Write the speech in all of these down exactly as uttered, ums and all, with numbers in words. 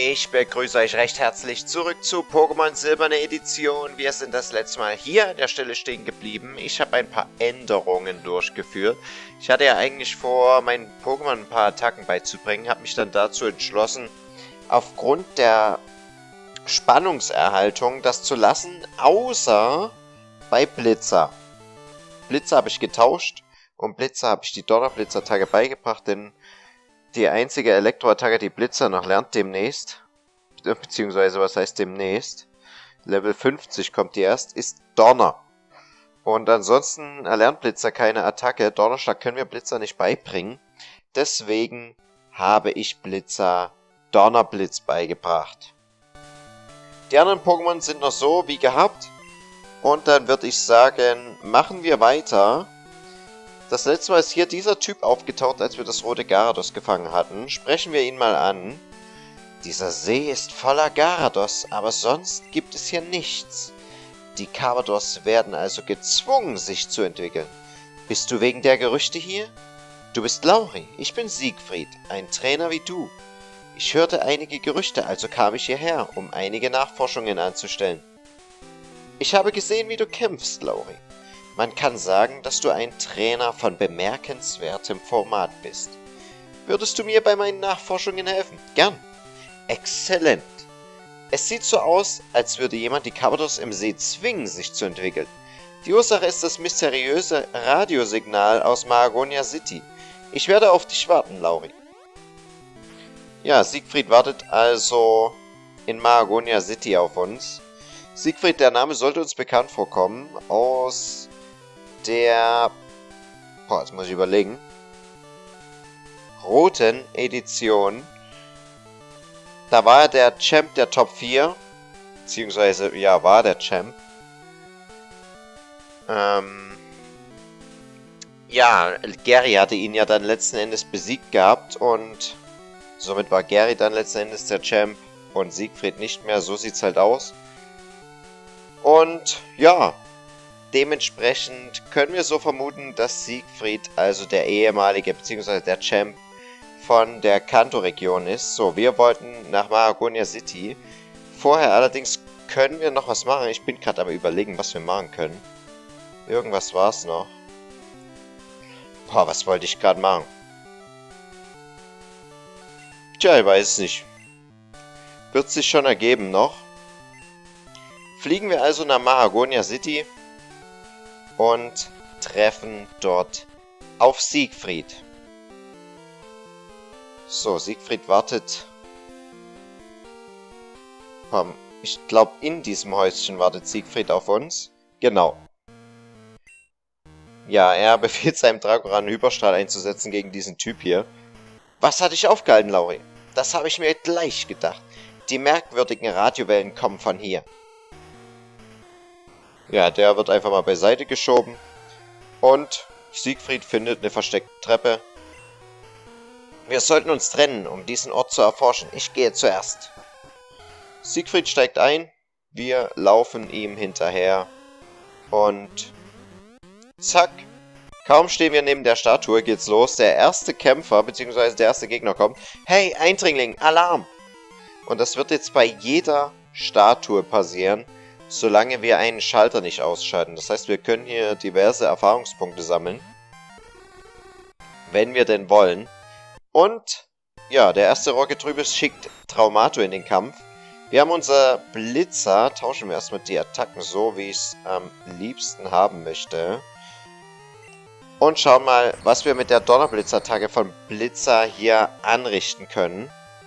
Ich begrüße euch recht herzlich zurück zu Pokémon Silberne Edition. Wir sind das letzte Mal hier an der Stelle stehen geblieben. Ich habe ein paar Änderungen durchgeführt. Ich hatte ja eigentlich vor, meinen Pokémon ein paar Attacken beizubringen, habe mich dann dazu entschlossen, aufgrund der Spannungserhaltung das zu lassen, außer bei Blitzer. Blitzer habe ich getauscht und Blitzer habe ich die Donnerblitz-Attacke beigebracht, denn die einzige Elektroattacke, die Blitzer noch lernt demnächst, beziehungsweise was heißt demnächst, Level fünfzig kommt die erst, ist Donner. Und ansonsten erlernt Blitzer keine Attacke. Donnerschlag können wir Blitzer nicht beibringen. Deswegen habe ich Blitzer Donnerblitz beigebracht. Die anderen Pokémon sind noch so wie gehabt. Und dann würde ich sagen, machen wir weiter. Das letzte Mal ist hier dieser Typ aufgetaucht, als wir das rote Gyarados gefangen hatten. Sprechen wir ihn mal an. Dieser See ist voller Gyarados, aber sonst gibt es hier nichts. Die Carpadors werden also gezwungen, sich zu entwickeln. Bist du wegen der Gerüchte hier? Du bist Lauri, ich bin Siegfried, ein Trainer wie du. Ich hörte einige Gerüchte, also kam ich hierher, um einige Nachforschungen anzustellen. Ich habe gesehen, wie du kämpfst, Lauri. Man kann sagen, dass du ein Trainer von bemerkenswertem Format bist. Würdest du mir bei meinen Nachforschungen helfen? Gern. Exzellent. Es sieht so aus, als würde jemand die Carpadors im See zwingen, sich zu entwickeln. Die Ursache ist das mysteriöse Radiosignal aus Mahagonia City. Ich werde auf dich warten, Lauri. Ja, Siegfried wartet also in Mahagonia City auf uns. Siegfried, der Name sollte uns bekannt vorkommen, aus der, boah, jetzt muss ich überlegen, roten Edition. Da war er der Champ der Top vier, beziehungsweise, ja, war der Champ. Ähm, ja, Gary hatte ihn ja dann letzten Endes besiegt gehabt und somit war Gary dann letzten Endes der Champ und Siegfried nicht mehr, so sieht's halt aus. Und, ja, dementsprechend können wir so vermuten, dass Siegfried also der ehemalige, beziehungsweise der Champ von der Kanto-Region ist. So, wir wollten nach Mahagonia City. Vorher allerdings können wir noch was machen. Ich bin gerade aber überlegen, was wir machen können. Irgendwas war es noch. Boah, was wollte ich gerade machen? Tja, ich weiß es nicht. Wird sich schon ergeben noch. Fliegen wir also nach Mahagonia City und treffen dort auf Siegfried. So, Siegfried wartet. Komm, ich glaube, in diesem Häuschen wartet Siegfried auf uns. Genau. Ja, er befiehlt seinem Dragoran Hyperstrahl einzusetzen gegen diesen Typ hier. Was hat dich aufgehalten, Lauri? Das habe ich mir gleich gedacht. Die merkwürdigen Radiowellen kommen von hier. Ja, der wird einfach mal beiseite geschoben. Und Siegfried findet eine versteckte Treppe. Wir sollten uns trennen, um diesen Ort zu erforschen. Ich gehe zuerst. Siegfried steigt ein. Wir laufen ihm hinterher. Und zack. Kaum stehen wir neben der Statue, geht's los. Der erste Kämpfer, beziehungsweise der erste Gegner kommt. Hey, Eindringling, Alarm! Und das wird jetzt bei jeder Statue passieren, solange wir einen Schalter nicht ausschalten. Das heißt, wir können hier diverse Erfahrungspunkte sammeln. Wenn wir denn wollen. Und, ja, der erste Rocket-Trübes schickt Traumato in den Kampf. Wir haben unser Blitzer. Tauschen wir erstmal die Attacken so, wie ich es am liebsten haben möchte. Und schauen mal, was wir mit der Donnerblitz-Attacke von Blitzer hier anrichten können.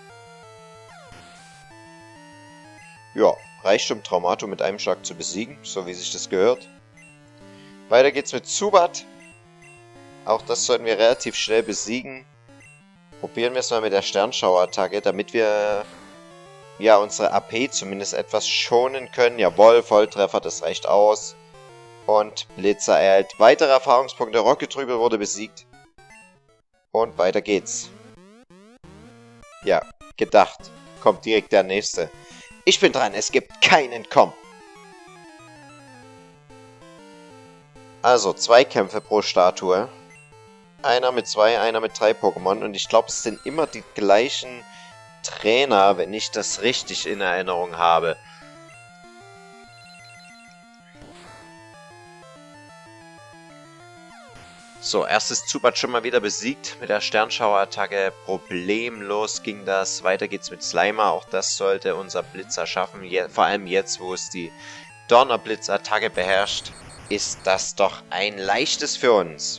Ja, reicht, um Traumato mit einem Schlag zu besiegen, so wie sich das gehört. Weiter geht's mit Zubat. Auch das sollten wir relativ schnell besiegen. Probieren wir es mal mit der Sternschauer-Attacke, damit wir ja unsere A P zumindest etwas schonen können. Jawohl, Volltreffer, das reicht aus. Und Blitzer erhält weitere Erfahrungspunkte. Rocket-Trübel wurde besiegt. Und weiter geht's. Ja, gedacht. Kommt direkt der nächste. Ich bin dran, es gibt kein Entkommen. Also, zwei Kämpfe pro Statue. Einer mit zwei, einer mit drei Pokémon. Und ich glaube, es sind immer die gleichen Trainer, wenn ich das richtig in Erinnerung habe. So, erstes Zubat schon mal wieder besiegt mit der Sternschauerattacke. Problemlos ging das. Weiter geht's mit Slimer. Auch das sollte unser Blitzer schaffen. Je, vor allem jetzt, wo es die Donnerblitzattacke beherrscht, ist das doch ein leichtes für uns.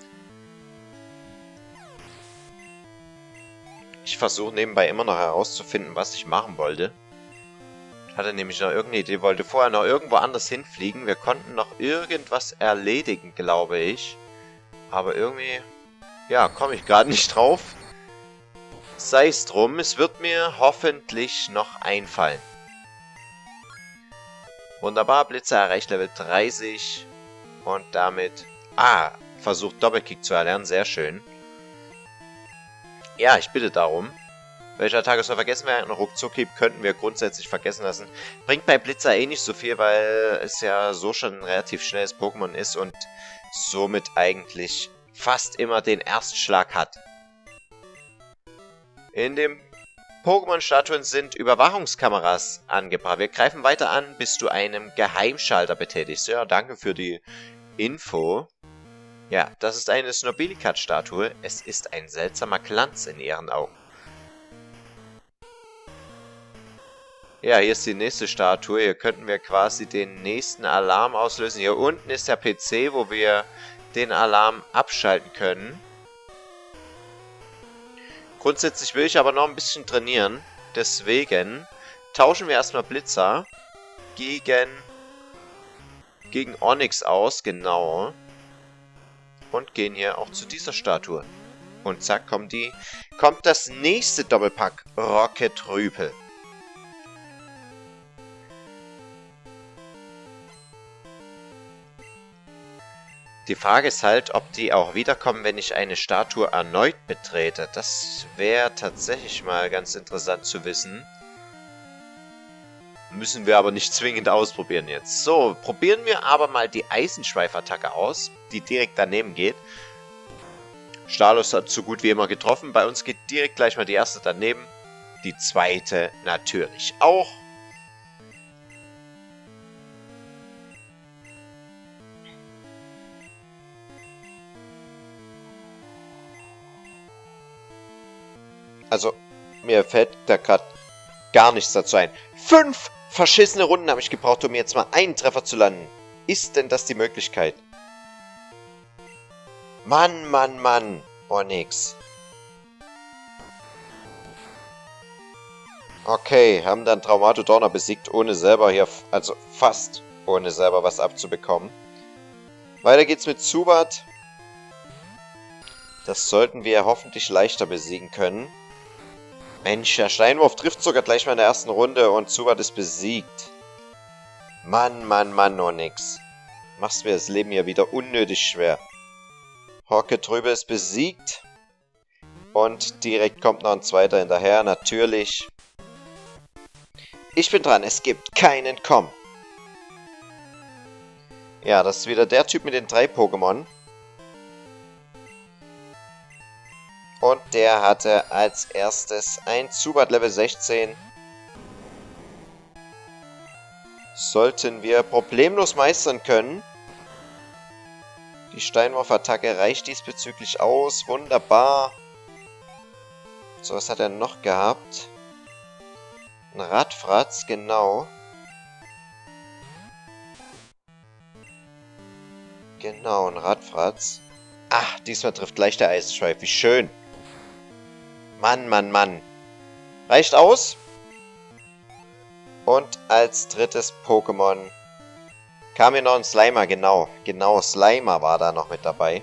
Ich versuche nebenbei immer noch herauszufinden, was ich machen wollte. Hatte nämlich noch irgendeine Idee, wollte vorher noch irgendwo anders hinfliegen. Wir konnten noch irgendwas erledigen, glaube ich. Aber irgendwie, ja, komme ich gerade nicht drauf. Sei es drum, es wird mir hoffentlich noch einfallen. Wunderbar, Blitzer erreicht Level dreißig. Und damit, ah, versucht Doppelkick zu erlernen, sehr schön. Ja, ich bitte darum. Welcher Attacke soll vergessen werden? Ruckzuck-Hieb könnten wir grundsätzlich vergessen lassen. Bringt bei Blitzer eh nicht so viel, weil es ja so schon ein relativ schnelles Pokémon ist und somit eigentlich fast immer den Erstschlag hat. In den Pokémon-Statuen sind Überwachungskameras angebracht. Wir greifen weiter an, bis du einen Geheimschalter betätigst. Ja, danke für die Info. Ja, das ist eine Snobilikat-Statue. Es ist ein seltsamer Glanz in ihren Augen. Ja, hier ist die nächste Statue. Hier könnten wir quasi den nächsten Alarm auslösen. Hier unten ist der P C, wo wir den Alarm abschalten können. Grundsätzlich will ich aber noch ein bisschen trainieren. Deswegen tauschen wir erstmal Blitzer gegen, gegen Onix aus. Genau. Und gehen hier auch zu dieser Statue. Und zack, kommt, die, kommt das nächste Doppelpack Rocket Rüpel. Die Frage ist halt, ob die auch wiederkommen, wenn ich eine Statue erneut betrete. Das wäre tatsächlich mal ganz interessant zu wissen. Müssen wir aber nicht zwingend ausprobieren jetzt. So, probieren wir aber mal die Eisenschweifattacke aus, die direkt daneben geht. Stalos hat so gut wie immer getroffen. Bei uns geht direkt gleich mal die erste daneben. Die zweite natürlich auch. Also, mir fällt da gerade gar nichts dazu ein. Fünf verschissene Runden habe ich gebraucht, um jetzt mal einen Treffer zu landen. Ist denn das die Möglichkeit? Mann, Mann, Mann. Onix. Okay, haben dann Traumatodonner besiegt, ohne selber hier, also fast ohne selber was abzubekommen. Weiter geht's mit Zubat. Das sollten wir hoffentlich leichter besiegen können. Mensch, der Steinwurf trifft sogar gleich mal in der ersten Runde und Zubat ist besiegt. Mann, Mann, Mann, Onix. Machst mir das Leben hier wieder unnötig schwer. Rocket Rüpel ist besiegt. Und direkt kommt noch ein zweiter hinterher, natürlich. Ich bin dran, es gibt kein Entkommen. Ja, das ist wieder der Typ mit den drei Pokémon. Und der hatte als erstes ein Zubat Level sechzehn. Sollten wir problemlos meistern können. Die Steinwurfattacke reicht diesbezüglich aus. Wunderbar. So, was hat er noch gehabt? Ein Radfratz, genau. Genau, ein Radfratz. Ach, diesmal trifft gleich der Eisschweif. Wie schön. Mann, Mann, Mann. Reicht aus. Und als drittes Pokémon kam hier noch ein Slimer, genau. Genau, Slimer war da noch mit dabei.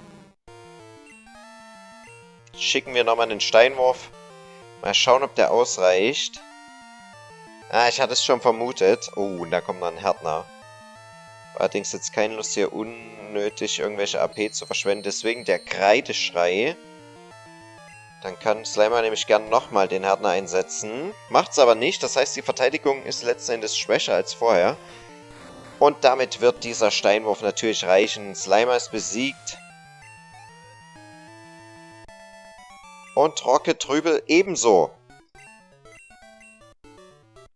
Schicken wir nochmal einen Steinwurf. Mal schauen, ob der ausreicht. Ah, ich hatte es schon vermutet. Oh, und da kommt noch ein Härtner. Allerdings jetzt keine Lust, hier unnötig irgendwelche A P zu verschwenden. Deswegen der Kreideschrei. Dann kann Slimer nämlich gern nochmal den Härtner einsetzen. Macht's aber nicht. Das heißt, die Verteidigung ist letzten Endes schwächer als vorher. Und damit wird dieser Steinwurf natürlich reichen. Slimer ist besiegt. Und Rocket Rüpel ebenso.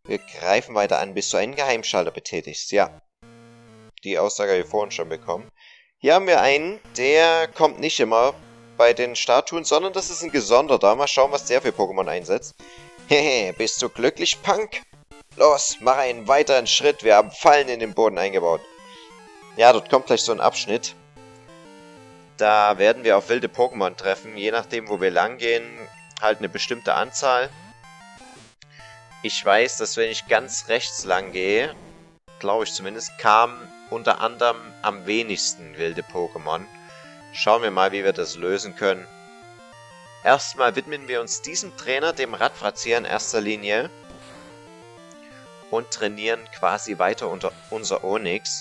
Wir greifen weiter an, bis du einen Geheimschalter betätigst. Ja. Die Aussage habe ich vorhin schon bekommen. Hier haben wir einen, der kommt nicht immer bei den Statuen, sondern das ist ein gesonderter. Mal schauen, was der für Pokémon einsetzt. Hehe, bist du glücklich, Punk? Los, mach einen weiteren Schritt. Wir haben Fallen in den Boden eingebaut. Ja, dort kommt gleich so ein Abschnitt. Da werden wir auf wilde Pokémon treffen. Je nachdem, wo wir lang gehen, halt eine bestimmte Anzahl. Ich weiß, dass wenn ich ganz rechts lang gehe, glaube ich zumindest, kamen unter anderem am wenigsten wilde Pokémon. Schauen wir mal, wie wir das lösen können. Erstmal widmen wir uns diesem Trainer, dem Radfratz hier in erster Linie. Und trainieren quasi weiter unter unser Onix.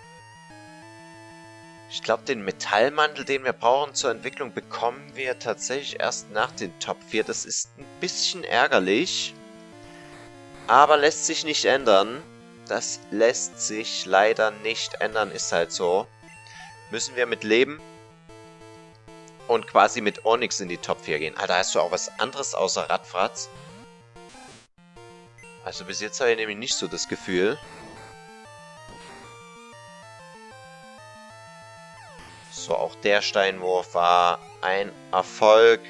Ich glaube, den Metallmantel, den wir brauchen zur Entwicklung, bekommen wir tatsächlich erst nach den Top vier. Das ist ein bisschen ärgerlich. Aber lässt sich nicht ändern. Das lässt sich leider nicht ändern, ist halt so. Müssen wir mit leben. Und quasi mit Onix in die Top vier gehen. Alter, hast du auch was anderes außer Radfratz? Also bis jetzt habe ich nämlich nicht so das Gefühl. So, auch der Steinwurf war ein Erfolg.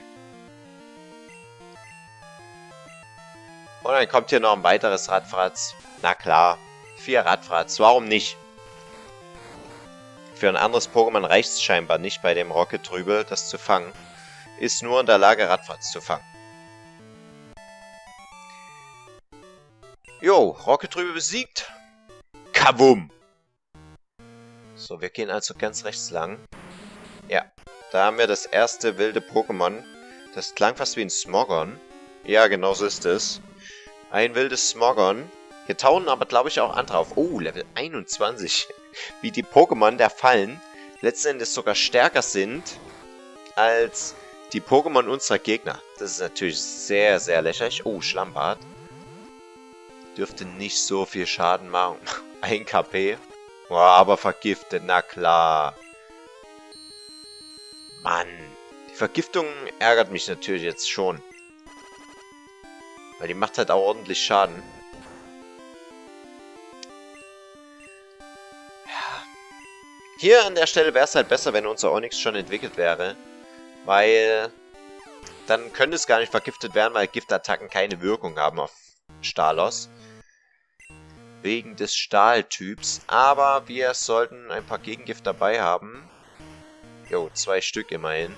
Und dann kommt hier noch ein weiteres Radfratz. Na klar, vier Radfratz, warum nicht? Für ein anderes Pokémon reicht es scheinbar nicht bei dem Rocket-Trübel, das zu fangen. Ist nur in der Lage, Radfratz zu fangen. Jo, Rocket-Trübel besiegt. Kabum! So, wir gehen also ganz rechts lang. Ja, da haben wir das erste wilde Pokémon. Das klang fast wie ein Smogon. Ja, genau so ist es. Ein wildes Smogon. Hier tauchen aber, glaube ich, auch andere auf. Oh, Level einundzwanzig. Wie die Pokémon der Fallen letzten Endes sogar stärker sind als die Pokémon unserer Gegner. Das ist natürlich sehr, sehr lächerlich. Oh, Schlammbad. Dürfte nicht so viel Schaden machen. ein K P. Oh, aber vergiftet, na klar. Mann. Die Vergiftung ärgert mich natürlich jetzt schon. Weil die macht halt auch ordentlich Schaden. Ja. Hier an der Stelle wäre es halt besser, wenn unser Onix schon entwickelt wäre. Weil dann könnte es gar nicht vergiftet werden, weil Giftattacken keine Wirkung haben auf Stalos. Wegen des Stahltyps. Aber wir sollten ein paar Gegengift dabei haben. Jo, zwei Stück immerhin.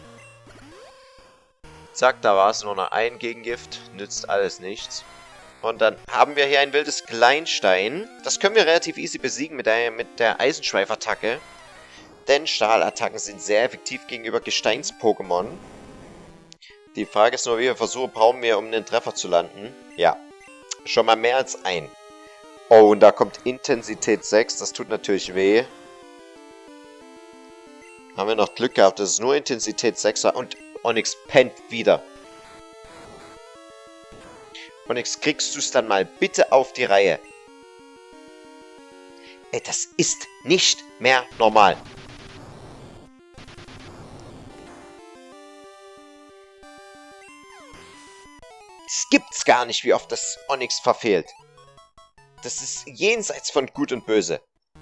Zack, da war es nur noch ein Gegengift. Nützt alles nichts. Und dann haben wir hier ein wildes Kleinstein. Das können wir relativ easy besiegen mit der, mit der Eisenschweifattacke. Denn Stahlattacken sind sehr effektiv gegenüber Gesteins-Pokémon. Die Frage ist nur, wie viele Versuche brauchen wir, um einen Treffer zu landen. Ja, schon mal mehr als ein. Oh, und da kommt Intensität sechs. Das tut natürlich weh. Haben wir noch Glück gehabt, dass es nur Intensität sechs war. Und Onix pennt wieder. Onix, kriegst du es dann mal bitte auf die Reihe? Ey, das ist nicht mehr normal. Es gibt's gar nicht, wie oft das Onix verfehlt. Das ist jenseits von Gut und Böse.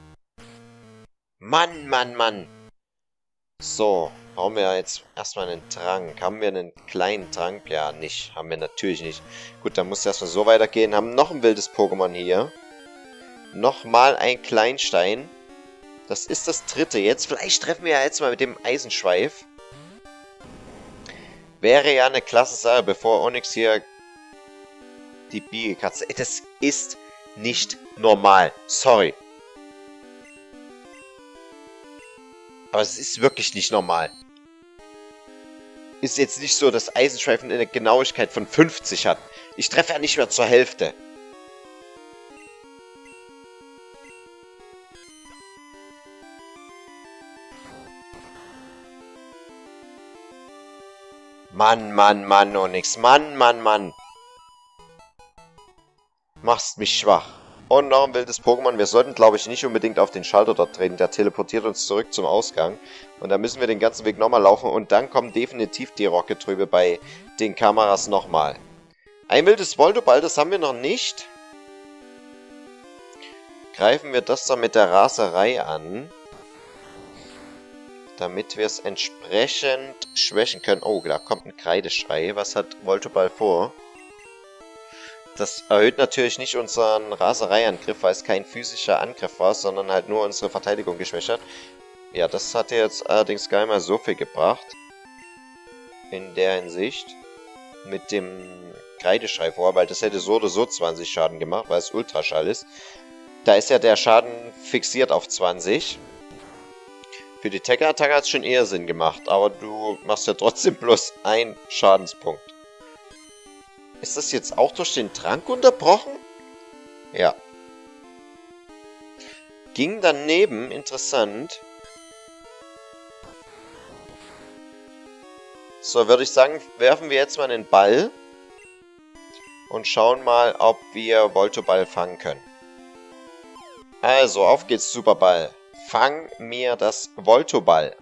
Mann, Mann, Mann. So, brauchen wir jetzt erstmal einen Trank. Haben wir einen kleinen Trank? Ja, nicht. Haben wir natürlich nicht. Gut, dann muss es erstmal so weitergehen. Haben noch ein wildes Pokémon hier. Nochmal ein Kleinstein. Das ist das dritte jetzt. Vielleicht treffen wir ja jetzt mal mit dem Eisenschweif. Wäre ja eine klasse Sache, bevor Onix hier die Biegekatze... Das ist nicht normal. Sorry. Aber es ist wirklich nicht normal. Ist jetzt nicht so, dass Eisenschweifen eine Genauigkeit von fünfzig hat. Ich treffe ja nicht mehr zur Hälfte. Mann, Mann, Mann, Onix. Mann, Mann, Mann. Machst mich schwach. Und noch ein wildes Pokémon. Wir sollten, glaube ich, nicht unbedingt auf den Schalter dort treten. Der teleportiert uns zurück zum Ausgang. Und da müssen wir den ganzen Weg nochmal laufen. Und dann kommen definitiv die Rocket-Trübe bei den Kameras nochmal. Ein wildes Voltoball, das haben wir noch nicht. greifen wir das doch mit der Raserei an. Damit wir es entsprechend schwächen können. Oh, da kommt ein Kreideschrei. Was hat Voltoball vor? Das erhöht natürlich nicht unseren Rasereiangriff, weil es kein physischer Angriff war, sondern halt nur unsere Verteidigung geschwächt hat. Ja, das hat jetzt allerdings gar nicht mal so viel gebracht. In der Hinsicht. Mit dem Kreideschrei vor, weil das hätte so oder so zwanzig Schaden gemacht, weil es Ultraschall ist. Da ist ja der Schaden fixiert auf zwanzig. Für die Tech-Attacke hat es schon eher Sinn gemacht, aber du machst ja trotzdem bloß einen Schadenspunkt. Ist das jetzt auch durch den Trank unterbrochen? Ja. Ging daneben, interessant. So, würde ich sagen, werfen wir jetzt mal den Ball. Und schauen mal, ob wir Voltoball fangen können. Also, auf geht's, Superball. Fang mir das Voltoball.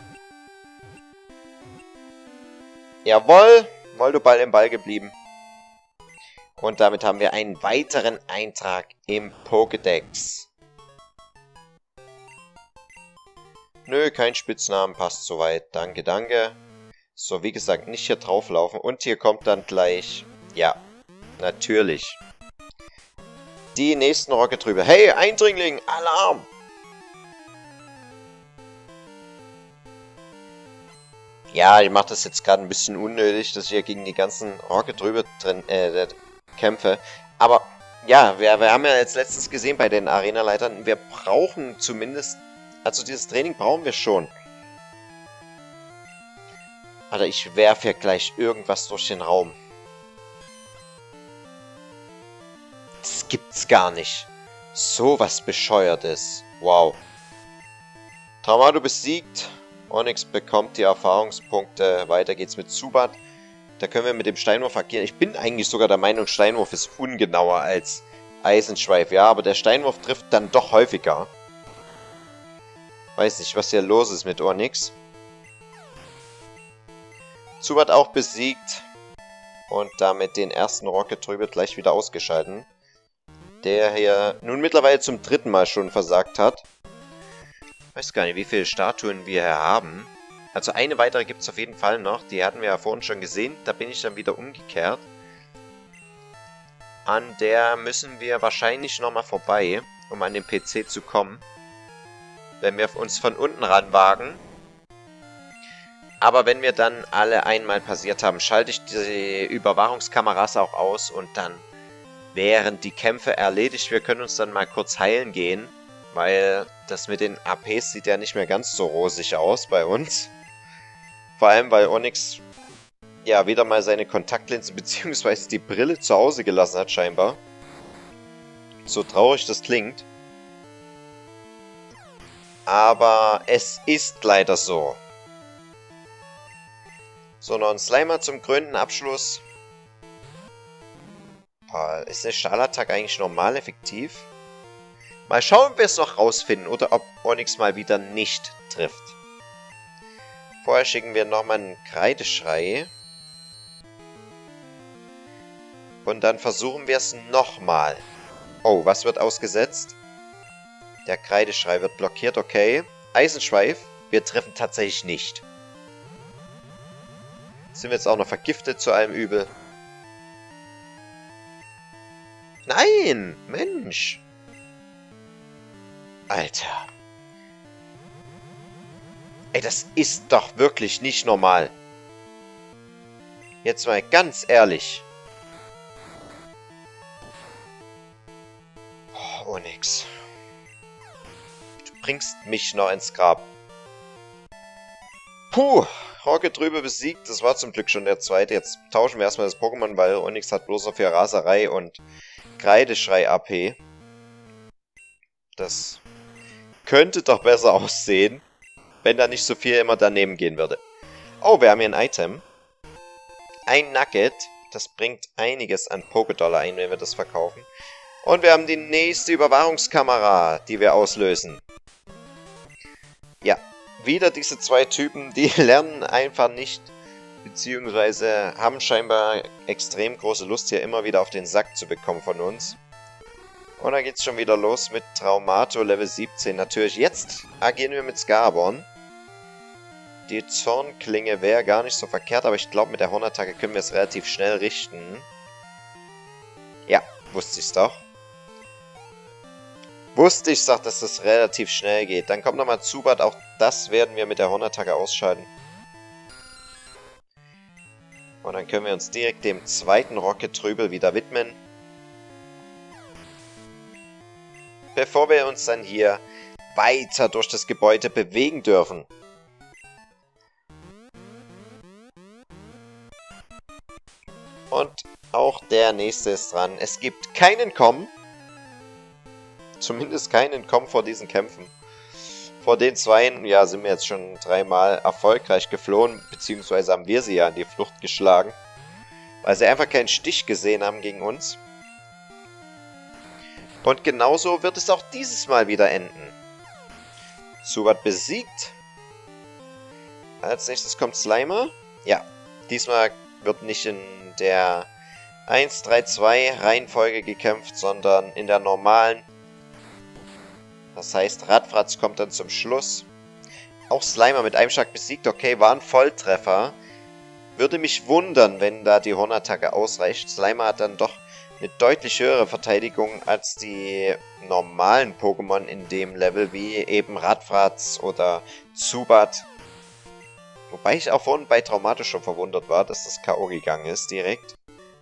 Jawohl, Voltoball im Ball geblieben. Und damit haben wir einen weiteren Eintrag im Pokédex. Nö, kein Spitznamen, passt soweit. Danke, danke. So, wie gesagt, nicht hier drauflaufen. Und hier kommt dann gleich, ja, natürlich, die nächsten Rocket-Trübe. Hey, Eindringling, Alarm! Ja, ich mache das jetzt gerade ein bisschen unnötig, dass ich hier gegen die ganzen Rocket-Trübe drin äh, kämpfe. Aber ja, wir, wir haben ja jetzt letztens gesehen bei den Arena-Leitern, wir brauchen zumindest, also dieses Training brauchen wir schon. Alter, ich werfe hier gleich irgendwas durch den Raum. Das gibt's gar nicht. So was Bescheuertes. Wow. Traumado besiegt. Onix bekommt die Erfahrungspunkte. Weiter geht's mit Zubat. Da können wir mit dem Steinwurf agieren. Ich bin eigentlich sogar der Meinung, Steinwurf ist ungenauer als Eisenschweif. Ja, aber der Steinwurf trifft dann doch häufiger. Weiß nicht, was hier los ist mit Onix. Zubat auch besiegt. Und damit den ersten Rocket-Trübe gleich wieder ausgeschalten. Der hier nun mittlerweile zum dritten Mal schon versagt hat. Ich weiß gar nicht, wie viele Statuen wir hier haben. Also eine weitere gibt es auf jeden Fall noch. Die hatten wir ja vorhin schon gesehen. Da bin ich dann wieder umgekehrt. An der müssen wir wahrscheinlich nochmal vorbei, um an den P C zu kommen. Wenn wir uns von unten ranwagen. Aber wenn wir dann alle einmal passiert haben, schalte ich die Überwachungskameras auch aus und dann wären die Kämpfe erledigt. Wir können uns dann mal kurz heilen gehen, weil das mit den A Ps sieht ja nicht mehr ganz so rosig aus bei uns. Vor allem, weil Onix ja wieder mal seine Kontaktlinse bzw. die Brille zu Hause gelassen hat scheinbar. So traurig das klingt. Aber es ist leider so. So, noch ein Slimer zum krönenden Abschluss. Boah, ist der Stahlattacke eigentlich normal effektiv? Mal schauen, ob wir es noch rausfinden oder ob Onix mal wieder nicht trifft. Vorher schicken wir nochmal einen Kreideschrei. Und dann versuchen wir es nochmal. Oh, was wird ausgesetzt? Der Kreideschrei wird blockiert, okay. Eisenschweif, wir treffen tatsächlich nicht. Sind wir jetzt auch noch vergiftet zu allem Übel? Nein! Mensch! Alter. Ey, das ist doch wirklich nicht normal. Jetzt mal ganz ehrlich. Oh, Onix. Du bringst mich noch ins Grab. Puh, Rocket drüber besiegt. Das war zum Glück schon der zweite. Jetzt tauschen wir erstmal das Pokémon, weil Onix hat bloß auf ihre Raserei und Kreideschrei-A P. Das könnte doch besser aussehen, wenn da nicht so viel immer daneben gehen würde. Oh, wir haben hier ein Item. Ein Nugget. Das bringt einiges an Pokédollar ein, wenn wir das verkaufen. Und wir haben die nächste Überwachungskamera, die wir auslösen. Ja, wieder diese zwei Typen, die lernen einfach nicht, beziehungsweise haben scheinbar extrem große Lust, hier immer wieder auf den Sack zu bekommen von uns. Und dann geht's schon wieder los mit Traumato Level siebzehn. Natürlich, jetzt agieren wir mit Scarborn. Die Zornklinge wäre gar nicht so verkehrt, aber ich glaube, mit der Hornattacke können wir es relativ schnell richten. Ja, wusste ich's doch. Wusste ich, sagt, dass das relativ schnell geht. Dann kommt nochmal Zubat, auch das werden wir mit der Hornattacke ausschalten. Und dann können wir uns direkt dem zweiten Rocket-Trübel wieder widmen. Bevor wir uns dann hier weiter durch das Gebäude bewegen dürfen. Und auch der nächste ist dran. Es gibt keinen Komm. Zumindest keinen Komm vor diesen Kämpfen. Vor den Zweien, ja, sind wir jetzt schon dreimal erfolgreich geflohen. Beziehungsweise haben wir sie ja in die Flucht geschlagen. Weil sie einfach keinen Stich gesehen haben gegen uns. Und genauso wird es auch dieses Mal wieder enden. Zubat besiegt. Als nächstes kommt Slimer. Ja, diesmal wird nicht in der eins drei zwei Reihenfolge gekämpft, sondern in der normalen. Das heißt, Radfratz kommt dann zum Schluss. Auch Slimer mit einem Schlag besiegt. Okay, war ein Volltreffer. Würde mich wundern, wenn da die Hornattacke ausreicht. Slimer hat dann doch eine deutlich höhere Verteidigung als die normalen Pokémon in dem Level, wie eben Radfratz oder Zubat. Wobei ich auch vorhin bei Traumato schon verwundert war, dass das K O gegangen ist direkt.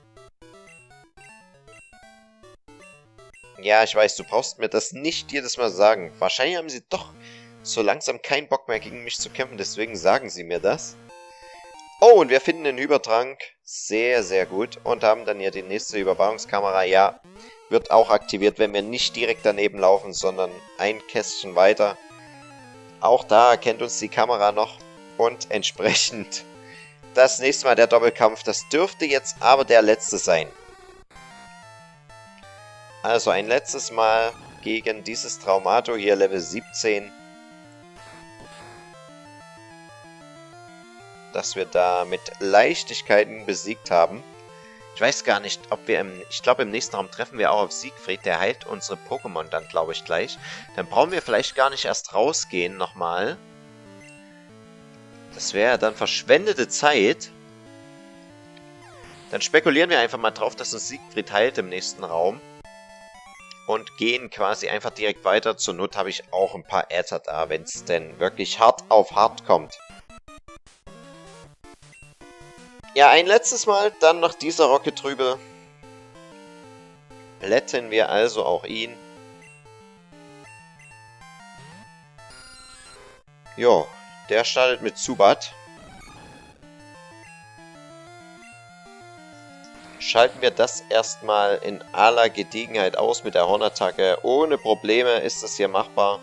Ja, ich weiß, du brauchst mir das nicht jedes Mal sagen. Wahrscheinlich haben sie doch so langsam keinen Bock mehr gegen mich zu kämpfen, deswegen sagen sie mir das. Oh, und wir finden den Übertrank. Sehr, sehr gut. Und haben dann hier die nächste Überwachungskamera. Ja, wird auch aktiviert, wenn wir nicht direkt daneben laufen, sondern ein Kästchen weiter. Auch da erkennt uns die Kamera noch. Und entsprechend das nächste Mal der Doppelkampf. Das dürfte jetzt aber der letzte sein. Also ein letztes Mal gegen dieses Traumato hier, Level siebzehn. Dass wir da mit Leichtigkeiten besiegt haben. Ich weiß gar nicht, ob wir im... Ich glaube, im nächsten Raum treffen wir auch auf Siegfried. Der heilt unsere Pokémon dann, glaube ich, gleich. Dann brauchen wir vielleicht gar nicht erst rausgehen nochmal. Das wäre dann verschwendete Zeit. Dann spekulieren wir einfach mal drauf, dass uns Siegfried heilt im nächsten Raum. Und gehen quasi einfach direkt weiter. Zur Not habe ich auch ein paar Äther da, wenn es denn wirklich hart auf hart kommt. Ja, ein letztes Mal, dann noch dieser Rocket-Trübel. Plätten wir also auch ihn. Jo, der startet mit Zubat. Schalten wir das erstmal in aller Gediegenheit aus mit der Hornattacke. Ohne Probleme ist das hier machbar.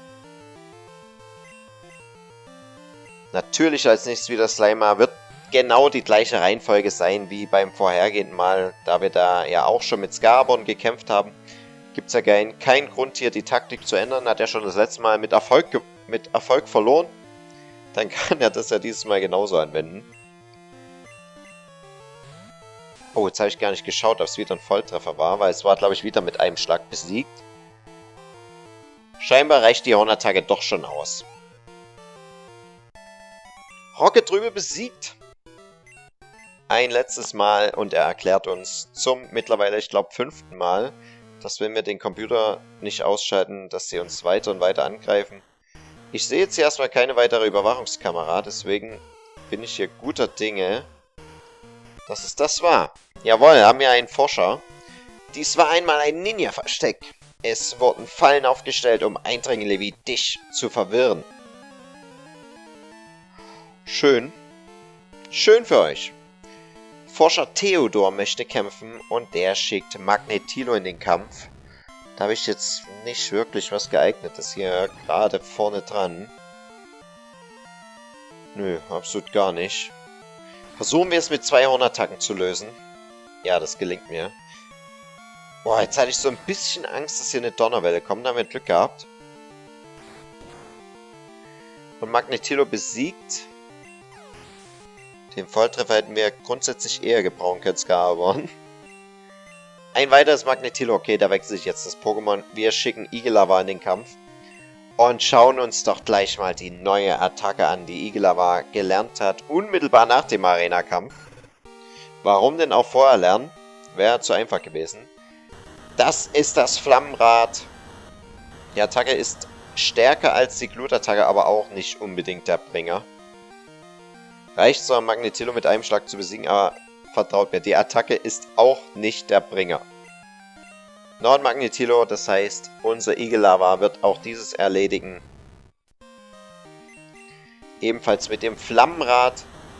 Natürlich als nächstes wieder Slimer. Wird genau die gleiche Reihenfolge sein wie beim vorhergehenden Mal. Da wir da ja auch schon mit Scarborn gekämpft haben, gibt es ja keinen kein Grund hier die Taktik zu ändern. Hat er schon das letzte Mal mit Erfolg, mit Erfolg verloren. Dann kann er das ja dieses Mal genauso anwenden. Oh, jetzt habe ich gar nicht geschaut, ob es wieder ein Volltreffer war, weil es war, glaube ich, wieder mit einem Schlag besiegt. Scheinbar reicht die Hornattacke doch schon aus. Rocket-Trübel besiegt. Ein letztes Mal und er erklärt uns zum mittlerweile, ich glaube, fünften Mal, dass wenn wir den Computer nicht ausschalten, dass sie uns weiter und weiter angreifen. Ich sehe jetzt hier erstmal keine weitere Überwachungskamera, deswegen bin ich hier guter Dinge, dass es das war. Jawohl, haben wir einen Forscher. Dies war einmal ein Ninja-Versteck. Es wurden Fallen aufgestellt, um Eindringlinge wie dich zu verwirren. Schön. Schön für euch. Forscher Theodor möchte kämpfen und der schickt Magnetilo in den Kampf. Da habe ich jetzt nicht wirklich was geeignetes hier gerade vorne dran. Nö, absolut gar nicht. Versuchen wir es mit zwei Hornattacken zu lösen. Ja, das gelingt mir. Boah, jetzt hatte ich so ein bisschen Angst, dass hier eine Donnerwelle kommt. Da haben wir Glück gehabt. Und Magnetilo besiegt. Den Volltreffer hätten wir grundsätzlich eher gebrauchen können, Scarborn. ein weiteres Magnetilo. Okay, da wechsle ich jetzt das Pokémon. Wir schicken Igelava in den Kampf. Und schauen uns doch gleich mal die neue Attacke an, die Igelava gelernt hat, unmittelbar nach dem Arena-Kampf. Warum denn auch vorher lernen? Wäre zu einfach gewesen. Das ist das Flammenrad. Die Attacke ist stärker als die Glutattacke, aber auch nicht unbedingt der Bringer. Reicht zwar Magnetilo mit einem Schlag zu besiegen, aber vertraut mir, die Attacke ist auch nicht der Bringer. Noch ein Magnetilo, das heißt, unser Igelava wird auch dieses erledigen. Ebenfalls mit dem Flammenrad.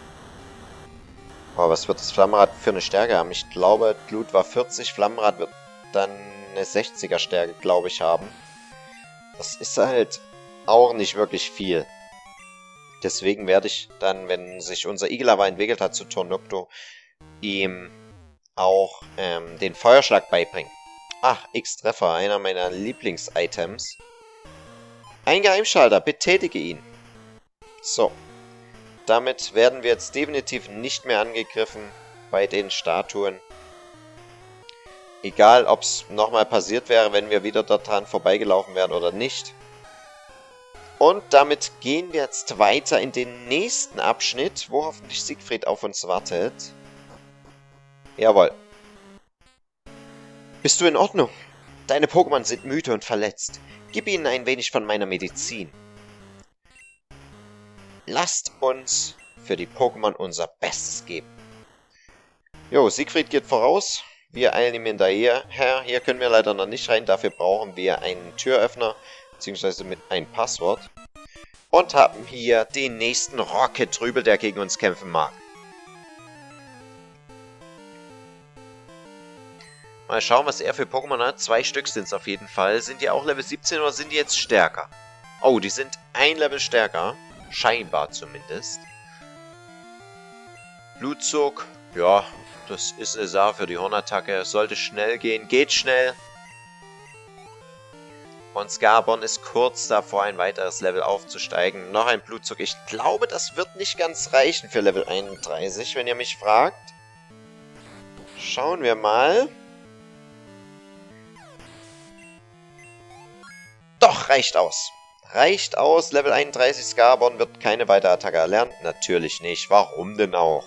Oh, was wird das Flammenrad für eine Stärke haben? Ich glaube, Glut war vierzig, Flammenrad wird dann eine sechziger Stärke, glaube ich, haben. Das ist halt auch nicht wirklich viel. Deswegen werde ich dann, wenn sich unser Igelava entwickelt hat zu Tornocto, ihm auch ähm, den Feuerschlag beibringen. Ach, X-Treffer, einer meiner Lieblings-Items. Ein Geheimschalter, betätige ihn. So. Damit werden wir jetzt definitiv nicht mehr angegriffen bei den Statuen. Egal, ob es nochmal passiert wäre, wenn wir wieder daran vorbeigelaufen wären oder nicht. Und damit gehen wir jetzt weiter in den nächsten Abschnitt, wo hoffentlich Siegfried auf uns wartet. Jawohl. Bist du in Ordnung? Deine Pokémon sind müde und verletzt. Gib ihnen ein wenig von meiner Medizin. Lasst uns für die Pokémon unser Bestes geben. Jo, Siegfried geht voraus. Wir eilen ihm hinterher. Herr, hier können wir leider noch nicht rein. Dafür brauchen wir einen Türöffner, beziehungsweise mit einem Passwort. Und haben hier den nächsten Rocket-Trübel, der gegen uns kämpfen mag. Mal schauen, was er für Pokémon hat. Zwei Stück sind es auf jeden Fall. Sind die auch Level siebzehn oder sind die jetzt stärker? Oh, die sind ein Level stärker. Scheinbar zumindest. Blutzug. Ja, das ist eine Sache für die Hornattacke. Sollte schnell gehen. Geht schnell. Und Scarbon ist kurz davor, ein weiteres Level aufzusteigen. Noch ein Blutzug. Ich glaube, das wird nicht ganz reichen für Level einunddreißig, wenn ihr mich fragt. Schauen wir mal. Doch, reicht aus. Reicht aus. Level einunddreißig Scarbon wird keine weitere Attacke erlernen. Natürlich nicht. Warum denn auch?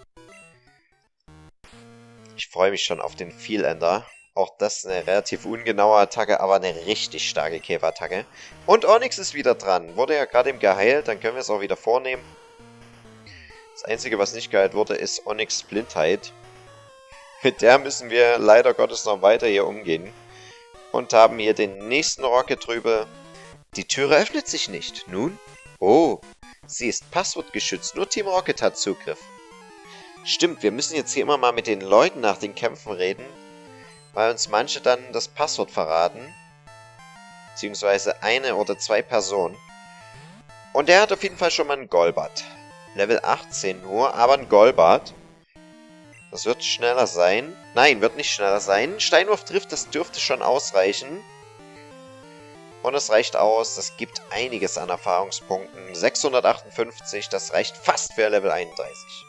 Ich freue mich schon auf den Vielender. Auch das ist eine relativ ungenaue Attacke, aber eine richtig starke Käferattacke. Und Onix ist wieder dran. Wurde ja gerade eben geheilt, dann können wir es auch wieder vornehmen. Das Einzige, was nicht geheilt wurde, ist Onix Blindheit. Mit der müssen wir leider Gottes noch weiter hier umgehen. Und haben hier den nächsten Rocket drüber. Die Türe öffnet sich nicht. Nun? Oh, sie ist passwortgeschützt. Nur Team Rocket hat Zugriff. Stimmt, wir müssen jetzt hier immer mal mit den Leuten nach den Kämpfen reden. Weil uns manche dann das Passwort verraten. Beziehungsweise eine oder zwei Personen. Und der hat auf jeden Fall schon mal einen Golbat. Level achtzehn nur, aber ein Golbat. Das wird schneller sein. Nein, wird nicht schneller sein. Steinwurf trifft, das dürfte schon ausreichen. Und es reicht aus. Das gibt einiges an Erfahrungspunkten. sechshundertachtundfünfzig, das reicht fast für Level einunddreißig.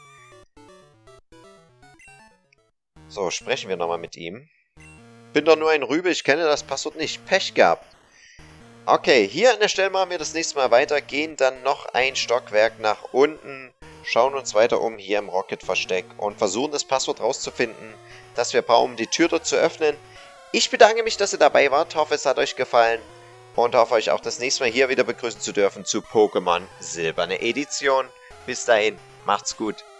So, sprechen wir nochmal mit ihm. Bin doch nur ein Rübe, ich kenne das Passwort nicht. Pech gehabt. Okay, hier an der Stelle machen wir das nächste Mal weiter. Gehen dann noch ein Stockwerk nach unten. Schauen uns weiter um hier im Rocket-Versteck und versuchen das Passwort rauszufinden, das wir brauchen, um die Tür dort zu öffnen. Ich bedanke mich, dass ihr dabei wart, hoffe es hat euch gefallen und hoffe euch auch das nächste Mal hier wieder begrüßen zu dürfen zu Pokémon Silberne Edition. Bis dahin, macht's gut.